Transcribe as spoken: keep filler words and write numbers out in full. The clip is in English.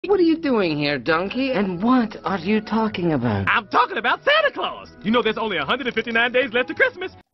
What are you doing here, donkey? And what are you talking about? I'm talking about Santa Claus. You know there's only one hundred fifty-nine days left to Christmas.